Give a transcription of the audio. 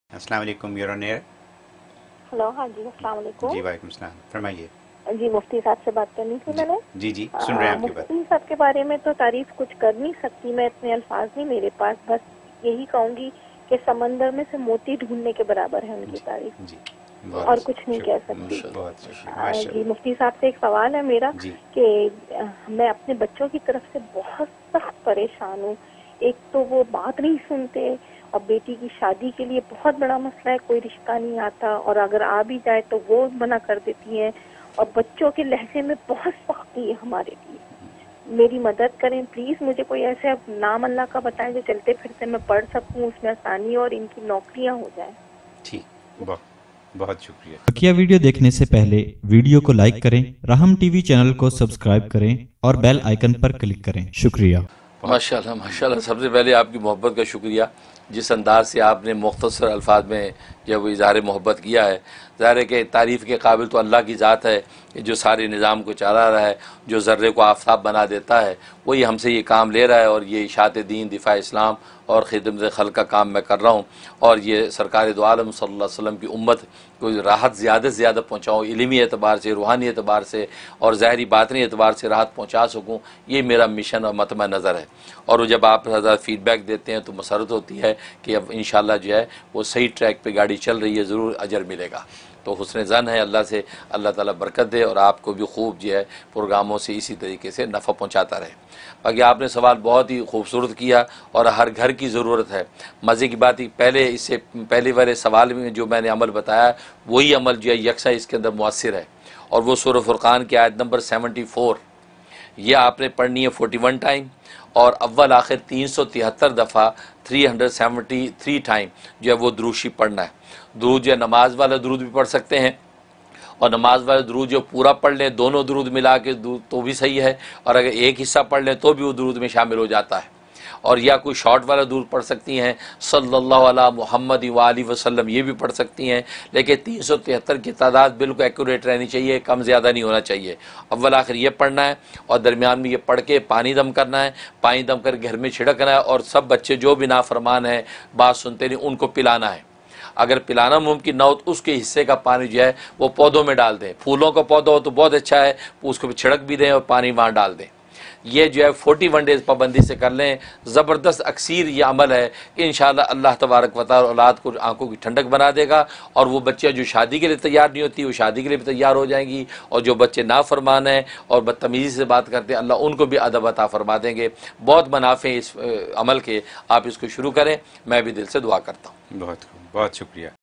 अस्सलाम वालेकुम, you're on air। Hello, हाँ जी, अस्सलाम वालेकुम। जी वालेकुम सलाम, फरमाइए। जी, मुफ्ती साहब से बात करनी थी जी मैंने। जी जी, सुन रहे हैं आपकी बात। मुफ्ती साहब के बारे में तो तारीफ कुछ कर नहीं सकती मैं, इतने अल्फाज नहीं मेरे पास, बस यही कहूँगी कि समंदर में से मोती ढूंढने के बराबर है उनकी जी तारीफ, जी, और बहुत कुछ नहीं कह सकती। बहुत शुक्रिया, जी, माशाल्लाह। मुफ्ती साहब से एक सवाल है मेरा जी कि मैं अपने बच्चों की तरफ से बहुत सख्त परेशान हूँ। एक तो वो बात नहीं सुनते, और बेटी की शादी के लिए बहुत बड़ा मसला है, कोई रिश्ता नहीं आता, और अगर आ भी जाए तो वो मना कर देती हैं, और बच्चों के लहजे में बहुत सख्ती है हमारे लिए। मेरी मदद करें प्लीज, मुझे कोई ऐसे नाम अल्लाह का बताएं जो चलते फिरते मैं पढ़ सकूं, उसमें आसानी और इनकी नौकरियां हो जाए। ठीक, बहुत बहुत शुक्रिया। बकिया वीडियो देखने से पहले वीडियो को लाइक करें, राहम टीवी चैनल को सब्सक्राइब करें और बेल आइकन पर क्लिक करें। शुक्रिया। माशाल्लाह माशाल्लाह। सबसे पहले आपकी मोहब्बत का शुक्रिया, जिस अंदाज से आपने मुख्तसर अल्फाज में जब इज़हार मोहब्बत किया है। ज़ाहिर है कि तारीफ़ के काबिल तो अल्लाह की ज़ात है कि जो सारे निज़ाम को चला रहा है, जो ज़र्रे को आफताब बना देता है, वही हमसे ये काम ले रहा है। और ये इशाअत दीन, दिफा इस्लाम और ख़िदमत खल्क़ का काम मैं कर रहा हूँ। और ये सरकार दो आलम सल्लल्लाहु अलैहि वसल्लम की उम्मत को राहत ज़्यादा से ज़्यादा पहुँचाऊँ, इल्मी एतबार से, रूहानी एतबार से और ज़ाहरी बातनी एतबार से राहत पहुँचा सकूँ, ये मेरा मिशन और मतमा नज़र है। और जब आप ज़्यादा फ़ीडबैक देते हैं तो मसरत होती है कि अब इंशाअल्लाह जो है वो सही ट्रैक पे गाड़ी चल रही है, ज़रूर अजर मिलेगा। तो हुस्न ज़न है अल्लाह से, अल्लाह ताला बरकत दे और आपको भी खूब जो है प्रोग्रामों से इसी तरीके से नफ़ा पहुँचाता रहे। बाकी आपने सवाल बहुत ही खूबसूरत किया और हर घर की ज़रूरत है। मज़े की बात ही पहले, इससे पहले वाले सवाल में जो मैंने अमल बताया, वही अमल जो है यकसा इसके अंदर मुअस्सिर है। और वो सूरह फुरक़ान की आयत नंबर 74, ये आपने पढ़नी है 41 टाइम, और अव्वल आखिर 373 दफ़ा 373 टाइम जो है वो द्रूशी पढ़ना है। दुरूद जो नमाज वाला दुरूद भी पढ़ सकते हैं, और नमाज वाला दुरूद जो पूरा पढ़ लें, दोनों दुरूद मिला के तो भी सही है, और अगर एक हिस्सा पढ़ लें तो भी वो दुरूद में शामिल हो जाता है। और या कोई शॉर्ट वाला दुरूद पढ़ सकती हैं, सल्लल्लाहु अलैहि मुहम्मद व आलिहि वसल्लम, ये भी पढ़ सकती हैं। लेकिन 373 की तादाद बिल्कुल एक्यूरेट रहनी चाहिए, कम ज़्यादा नहीं होना चाहिए। अव्वल आखिर ये पढ़ना है, और दरमियान में ये पढ़ के पानी दम करना है, पानी दम कर घर में छिड़कना है, और सब बच्चे जो भी नाफरमान हैं, बात सुनते नहीं, उनको पिलाना है। अगर पिलाना मुमकिन ना हो तो उसके हिस्से का पानी जो है वो पौधों में डाल दें। फूलों का पौधा हो तो बहुत अच्छा है, उसको छिड़क भी दें और पानी वहाँ डाल दें। ये जो है 41 डेज़ पाबंदी से कर लें। ज़बरदस्त अक्सीर ये अमल है कि इंशाअल्लाह अल्लाह तबारक व तआला औलाद को आंखों की ठंडक बना देगा। और वो बच्चे जो शादी के लिए तैयार नहीं होती, वो शादी के लिए भी तैयार हो जाएंगी। और जो बच्चे नाफरमान हैं और बदतमीज़ी से बात करते हैं, अल्लाह उनको भी अदब अता फरमा देंगे। बहुत मुनाफे इस अमल के, आप इसको शुरू करें, मैं भी दिल से दुआ करता हूँ। बहुत खूब, बहुत शुक्रिया।